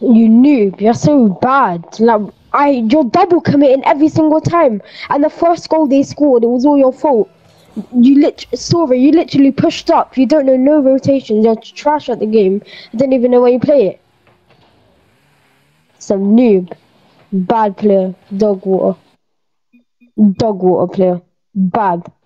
You noob, you're so bad. You're double committing every single time. And the first goal they scored, it was all your fault. You literally pushed up. You don't know no rotations. You're trash at the game. I don't even know where you play it. Some noob. Bad player. Dog water player. Bad.